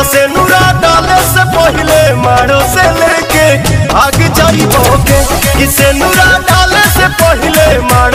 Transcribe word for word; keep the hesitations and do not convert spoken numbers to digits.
से नूरा डाले से पहले मारो से लेके आग जाइबो के, इसे नूरा डाले से पहले मारो